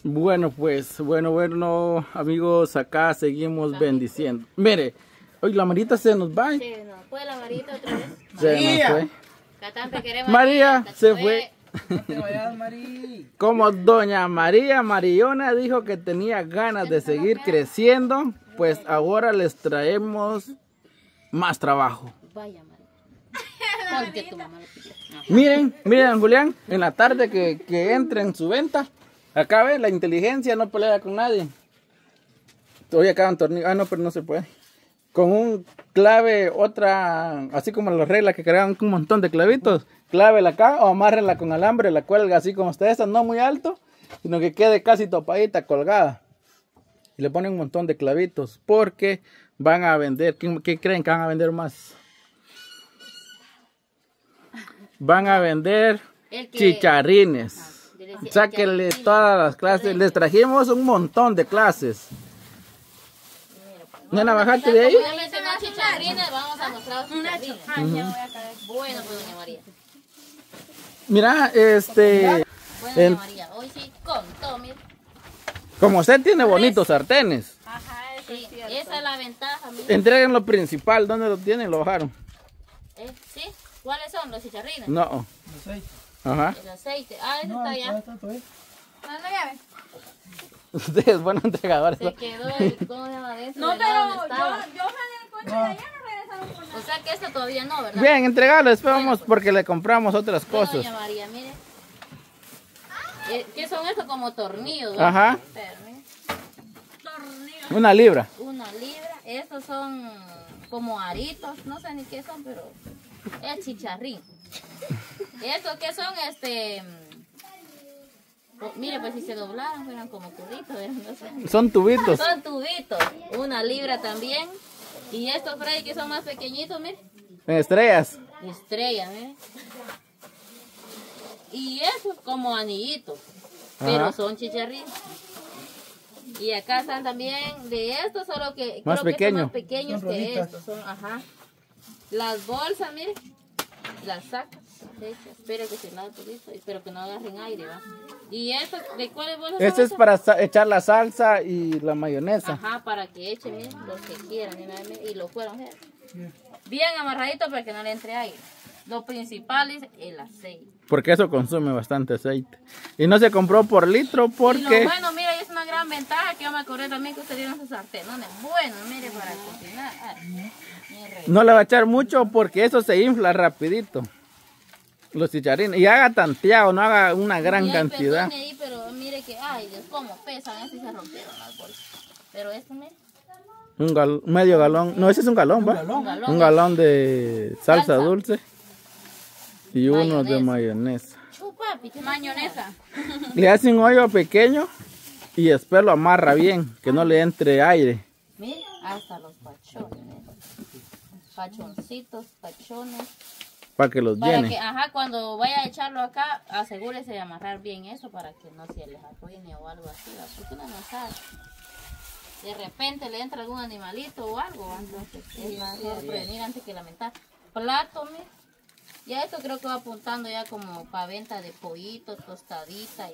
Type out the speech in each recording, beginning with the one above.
Bueno, pues, bueno, amigos, acá seguimos bendiciendo. Mire, hoy la Marita se nos va. Sí, no, fue la Marita otra vez. Se nos fue. Catante queremos. María se fue. No te vayas, Mari. Como doña María Marillona dijo que tenía ganas de seguir creciendo, pues ahora les traemos más trabajo. Vaya, María. Porque tu mamá lo pide. Miren, Julián, en la tarde que entre en su venta, acá ve, la inteligencia no pelea con nadie. Hoy acaban tornillo, no, pero no se puede. Con un clave, otra, así como las reglas que cargan un montón de clavitos, clávela acá o amárrela con alambre, la cuelga así como está esa, no muy alto, sino que quede casi topadita, colgada. Y le ponen un montón de clavitos, porque van a vender, ¿qué creen que van a vender más? Van a vender chicharrines. Sáquenle todas las clases. Les trajimos un montón de clases. Nena, bajate de ahí. Ya mencionó chicharrines, vamos a mostrar los chicharrines. Bueno, pues doña María. Mira, Bueno, doña María, hoy sí contó, mire. como usted tiene bonitos sartenes, Ajá, eso Sí, es cierto. esa es la ventaja, mire. entreguen lo principal. ¿Dónde lo tienen? ¿Lo bajaron? ¿Sí? ¿Cuáles son los chicharrines? No. No sé. Ajá. El aceite. Ah, ese No, está ahí allá. está todo eso. ¿Dónde la llave? Usted es buen entregador. Se quedó el ¿cómo se llama adentro? No, del lado pero donde estaba. yo me di cuenta de allá no regresaron por nada. O sea que esto todavía no, ¿verdad? Bien, entregarlo. Después vamos porque le compramos otras Bueno, cosas. doña María, mire. ¿Qué son estos como tornillos? ¿verdad? Ajá. Espérame. Una libra. Una libra. Estos son como aritos. No sé ni qué son, pero es chicharrín. ¿Estos qué son? Mire, pues si se doblaran fueran como tubitos. No sé. Son tubitos. Son tubitos. Una libra también. Y estos, Freddy, que son más pequeñitos, mire. En estrellas. Estrella, ¿eh? Y esos como anillitos, pero Ajá. son chicharrines. Y acá están también de estos, solo que Más creo que pequeño. son más pequeños Son que roditas. estos. Son, ajá. Las bolsas, mire, las sacas. Espero que se lave todito, espero que no agarren aire, ¿va? Y estos, ¿de cuáles bolsas son Este es esas? para echar la salsa y la mayonesa. Ajá, para que echen, miren, los que quieran, miren, y lo fueron a hacer. Bien amarradito para que no le entre aire. Lo principal es el aceite. Porque eso consume bastante aceite. Y no se compró por litro Y lo porque... bueno, mira, es una gran ventaja que yo me acordé también que usted tiene esos sartenones. Bueno, mire, para cocinar. Ay, mire. No le va a echar mucho porque eso se infla rapidito. Los chicharrines. Y haga tanteado, no haga una gran Y ay, cantidad. perdone ahí, pero mire que, ay Dios, cómo pesan, así se rompieron las bolsas. Pero esto, mire, Medio galón. No, ese es un galón, ¿va? un galón. Un galón de salsa Salsa. dulce. Y uno de Mayonesa. mayonesa. Chupapi, ¿qué Mayonesa. Le hace un hoyo pequeño y después lo amarra bien, que no le entre aire. Mire, hasta los pachones, mire. Pachoncitos, pachones. Para que los Para que, llene. ajá, cuando vaya a echarlo acá, asegúrese de amarrar bien eso para que no se les arruine o algo así, ¿va? Porque uno no sabe. De repente le entra algún animalito o algo, entonces es mejor prevenir antes que lamentar. Plato, mire. Ya esto creo que va apuntando ya como para venta de pollito, tostadita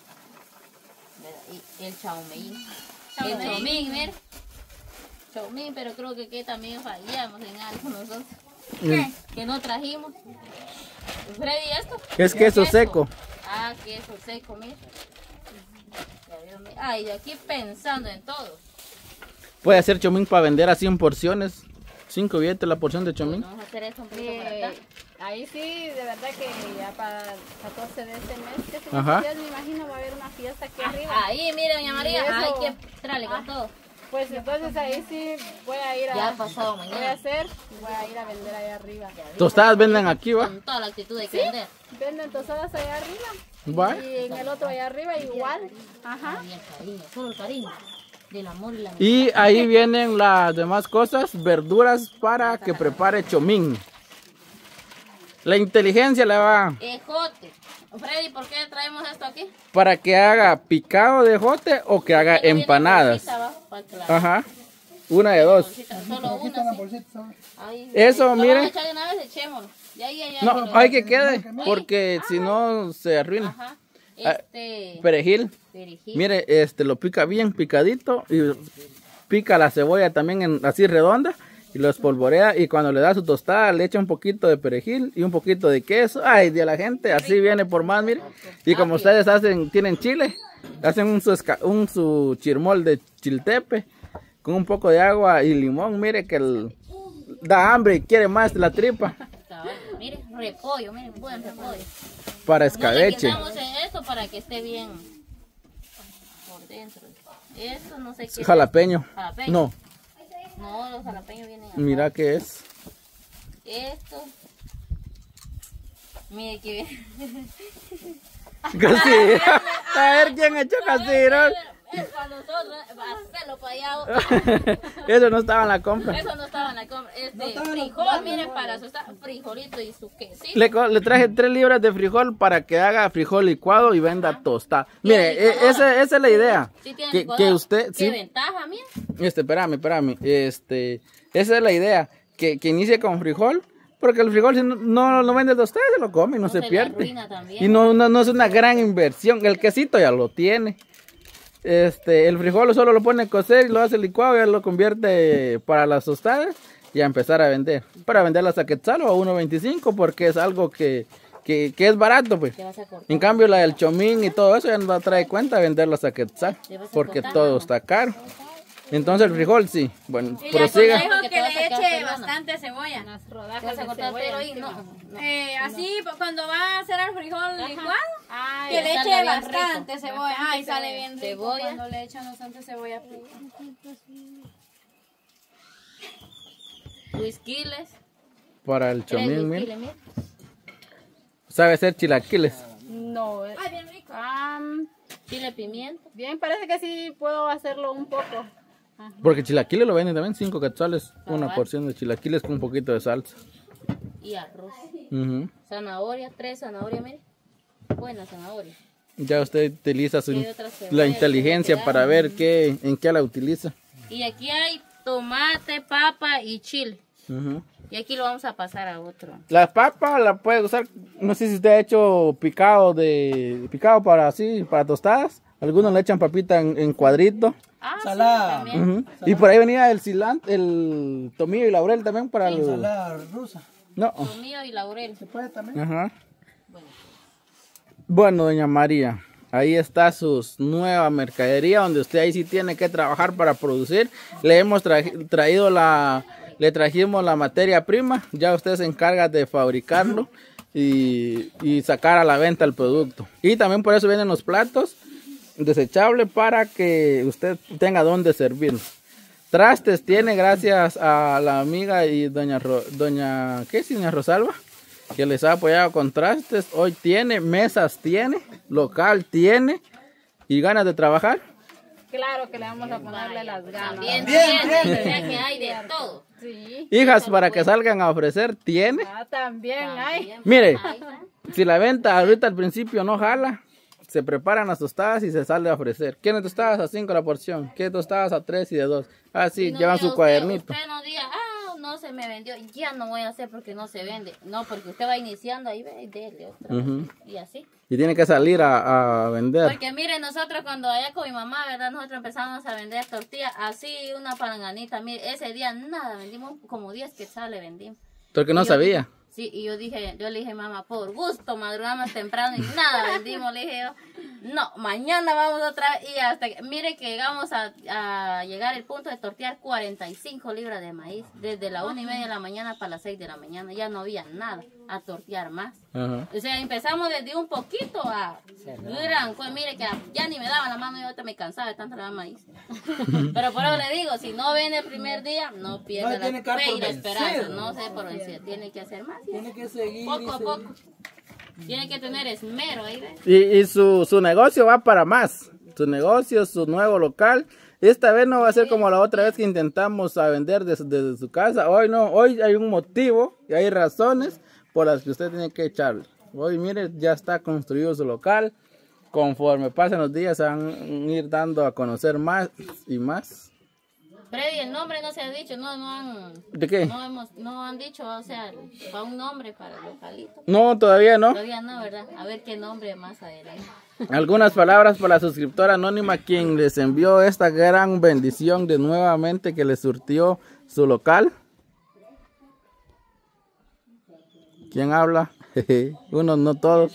y el chaumín. El chaumín, mire. Chaumín, pero creo que también fallamos en algo nosotros. ¿Qué? Que no trajimos. Freddy, ¿esto? Es queso seco. Ah, queso seco, mire. Ya veo, mire. Ay, de aquí pensando en todo. Puede hacer chomín para vender así en porciones. 5 billetes la porción de chomín. Vamos a hacer eso un poquito para acá. Ahí sí, de verdad que ya para el 14 de este mes, que se Ajá. me imagino va a haber una fiesta aquí arriba. Ahí, mire, doña María, Y eso- hay que traerle con todo. Pues entonces ahí sí voy a ir Ya a... ha pasado Voy a mañana. hacer, voy a ir a vender allá arriba. Tostadas venden aquí, ¿va? Con toda la actitud de vender. Venden tostadas allá arriba. ¿Va? Y en el otro allá arriba igual. Ajá. Bien, cariño, solo el cariño. Del amor y la Y ahí vienen las demás cosas, verduras para que prepare chomín. La inteligencia le va ejote. Freddy, ¿por qué traemos esto aquí? para que haga picado de jote o que haga Viene empanadas. bolsita abajo para que la- Ajá. Una de dos. bolsita, solo Aquí están una, las sí. bolsitas, ¿sabes? Ahí. Eso, Lo mire. vamos a echar de una vez, echémoslo. Ya. No, hay que quede porque si no se arruina. Ajá. Perejil. Perejil. Mire, lo pica bien picadito y pica la cebolla también así redonda y lo espolvorea y cuando le da su tostada le echa un poquito de perejil y un poquito de queso. Ay, de la gente, así viene por más, mire. Y como ustedes tienen chile, hacen su chirmol de chiltepe con un poco de agua y limón. Mire que da hambre y quiere más la tripa. Mire, repollo, mire, buen repollo. Para escabeche. No le quitamos en esto para que esté bien por dentro. Esto no sé qué. Jalapeño. Jalapeño. No. No, los jalapeños vienen acá. Mira qué es. Esto. Mire que viene. Casi. A ver quién echó casirón. Es para nosotros, hacerlo para allá. Eso no estaba en la compra. Eso no estaba en la compra. Frijol, miren, para asustar, frijolito y su quesito. Le traje 3 libras de frijol para que haga frijol licuado y venda tostada. Mire, esa es la idea. Sí, tiene que licuadora. usted, ¿Qué sí, ventaja, mira? espérame. Esa es la idea. Que inicie con frijol. Porque el frijol si no vende tostada, se lo come y no se pierde. arruina también. Y no es una gran inversión. El quesito ya lo tiene. El frijol solo lo pone a cocer y lo hace licuado y ya lo convierte para las tostadas y a empezar a vender. Para venderlas a Quetzal o a 1.25 porque es algo que es barato, pues. En cambio la del chomín y todo eso ya no trae cuenta venderlas a Quetzal porque todo está caro. Entonces el frijol sí, bueno, Y le prosiga. aconsejo que le eche bastante cebolla. Las Vas rodajas a de cortar cebolla. pero ahí, no. Así cuando va a hacer el frijol licuado, Ay, que le sale eche bien bastante rico. cebolla. Ay, sale bien rico Cebolla. cuando le echan bastante cebolla frita. Whisquiles. Para el 3 chomín, whisquiles, mira. mira. Sabe hacer chilaquiles. No, Ay, bien rico. Chile pimiento. bien, parece que sí puedo hacerlo un poco. Porque chilaquiles lo venden también, 5 quetzales, una Cabal. porción de chilaquiles con un poquito de salsa. Y arroz. Ujú. Zanahoria, 3 zanahorias, mire. Buena zanahoria. Ya usted utiliza Y hay otra cebolla la que inteligencia le para queda. ver en qué la utiliza. Y aquí hay tomate, papa y chile. Ujú. Y aquí lo vamos a pasar a otro. La papa la puede usar, no sé si usted ha hecho picado para tostadas. Algunos le echan papita en cuadrito. Salada. Sí, también. Ujú. Y por ahí venía el cilantro, el tomillo y laurel también para el... Ensalada rusa. No. Tomillo y laurel. ¿Se puede también? Ajá. Bueno. Bueno, doña María, ahí está su nueva mercadería donde usted ahí sí tiene que trabajar para producir. Le hemos le trajimos la materia prima, ya usted se encarga de fabricarlo y sacar a la venta el producto. Y también por eso vienen los platos desechables para que usted tenga donde servir. Trastes tiene gracias a la amiga y doña Rosalba, que les ha apoyado con trastes. Hoy tiene, mesas tiene, local tiene y ganas de trabajar. Claro que le vamos a ponerle las ganas. También, Bien, también. bien. O sea que hay de todo. Sí. Hijas para que salgan a ofrecer tiene. También hay. También. Mire, Ahí está. si la venta ahorita al principio no jala, se preparan las tostadas y se sale a ofrecer. ¿Quieren tostadas a 5 la porción? ¿Quieren tostadas a 3 y de 2? Así, Y no llevan diga su cuadernito. Usted no diga, no se me vendió, ya no voy a hacer porque no se vende. No, porque usted va iniciando ahí, ve, dele otra vez. Ujú. Y así. Y tiene que salir a vender. Porque mire, nosotros cuando allá con mi mamá, ¿verdad? Nosotros empezamos a vender tortillas, así una palanganita. Mire, ese día nada, vendimos como 10 quetzales vendimos. Porque no Y yo sabía. Sí, y yo le dije, mamá, por gusto, madrugamos temprano y nada vendimos. Le dije yo, no, mañana vamos otra vez. Y hasta que, mire que llegamos a llegar al punto de tortear 45 libras de maíz. Desde la 1:30 de la mañana para las 6 de la mañana. Ya no había nada a tortear más. Ajá. O sea, empezamos desde un poquito a gran, pues mire que ya ni me daba la mano y ahorita me cansaba de tanto lavar maíz. Pero por eso le digo, si no vende el primer día, no pierda No, tiene que la dar fe por y la esperanza. vencido. No sé por vencido, tiene que hacer más. Tiene que seguir. Poco a y poco. Tiene que tener esmero ahí, ¿ves? Y su negocio va para más. Su negocio, su nuevo local. Esta vez no va a ser como la otra vez que intentamos a vender desde su casa. Hoy no, hoy hay un motivo y hay razones por las que usted tiene que echarle. Hoy, mire, ya está construido su local. Conforme pasen los días se van a ir dando a conocer más y más. Freddy, el nombre no se ha dicho, no han... ¿De qué? No han dicho, o sea, para un nombre para el localito. No, todavía no. Todavía no, ¿verdad? A ver qué nombre más adelante. Algunas palabras para la suscriptora anónima quien les envió esta gran bendición de nuevamente que les surtió su local. ¿Quién habla? Unos, no todos.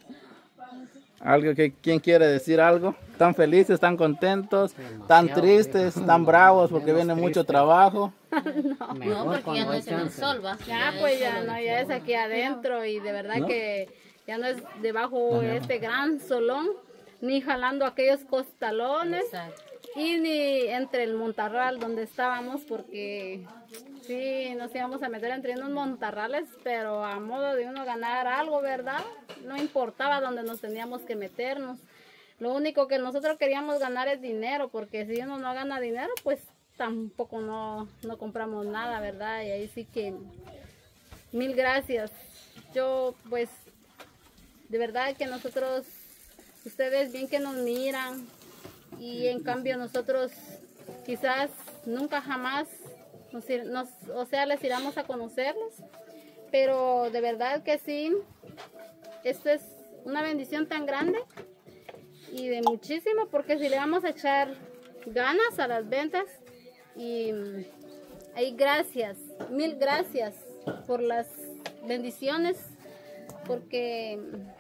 ¿Quién quiere decir algo? ¿Están felices, están contentos, están tristes, están bravos porque viene mucho trabajo? No, porque ya no es en el sol, va. Ya, pues ya no, ya es aquí adentro y de verdad que ya no es debajo de este gran solón, ni jalando aquellos costalones. Exacto. Y ni entre el montarral donde estábamos, porque sí, nos íbamos a meter entre unos montarrales, pero a modo de uno ganar algo, ¿verdad? No importaba dónde nos teníamos que meternos. Lo único que nosotros queríamos ganar es dinero, porque si uno no gana dinero, pues tampoco no compramos nada, ¿verdad? Y ahí sí que mil gracias. Yo, pues, de verdad que nosotros, ustedes bien que nos miran, y en cambio nosotros quizás nunca jamás les iremos a conocerlos, pero de verdad que sí, esto es una bendición tan grande y de muchísimo, porque si le vamos a echar ganas a las ventas y ahí gracias, mil gracias por las bendiciones, porque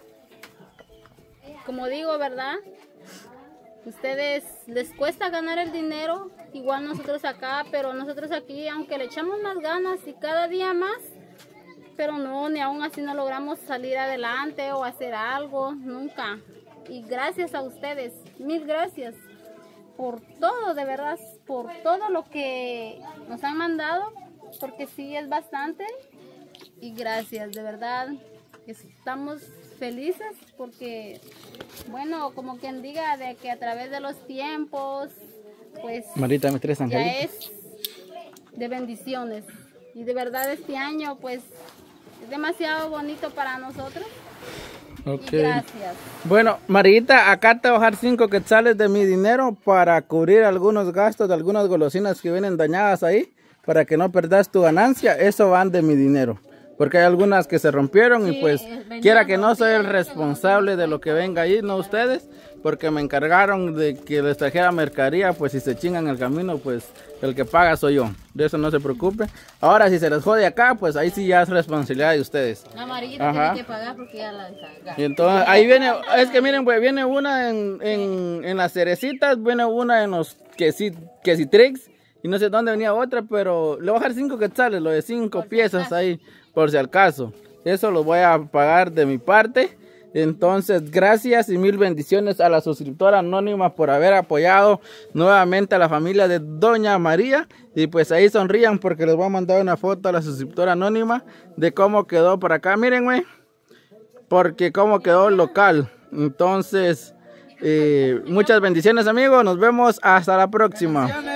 como digo, ¿verdad? Ustedes les cuesta ganar el dinero, igual nosotros acá, pero nosotros aquí, aunque le echamos más ganas y cada día más, pero no, ni aún así no logramos salir adelante o hacer algo, nunca. Y gracias a ustedes, mil gracias por todo, de verdad, por todo lo que nos han mandado, porque sí es bastante. Y gracias, de verdad, estamos felices porque, bueno, como quien diga, de que a través de los tiempos, pues Marita, mis tres ya angelitos. es de bendiciones. Y de verdad este año, pues, es demasiado bonito para nosotros. Ok. Y gracias. Bueno, Marita, acá te voy a dejar 5 quetzales de mi dinero para cubrir algunos gastos de algunas golosinas que vienen dañadas ahí, para que no perdas tu ganancia. Eso van de mi dinero. Porque hay algunas que se rompieron y pues quiera que no soy el responsable de lo que venga ahí, no ustedes, porque me encargaron de que les trajera mercadería, pues si se chingan el camino, pues el que paga soy yo, de eso no se preocupe. Ahora si se les jode acá, pues ahí sí ya es responsabilidad de ustedes. La amarillita Ajá. tiene que pagar porque ya la descargaron. Y entonces ahí viene, es que miren pues viene una en las cerecitas, viene una en los quesitrix y no sé dónde venía otra, pero le voy a dejar 5 quetzales, lo de 5 piezas ahí, por si al caso. Eso lo voy a pagar de mi parte. Entonces, gracias y mil bendiciones a la suscriptora anónima por haber apoyado nuevamente a la familia de Doña María. Y pues ahí sonrían porque les voy a mandar una foto a la suscriptora anónima de cómo quedó por acá. Miren, güey, porque cómo quedó el local. Entonces, muchas bendiciones, amigos. Nos vemos hasta la próxima.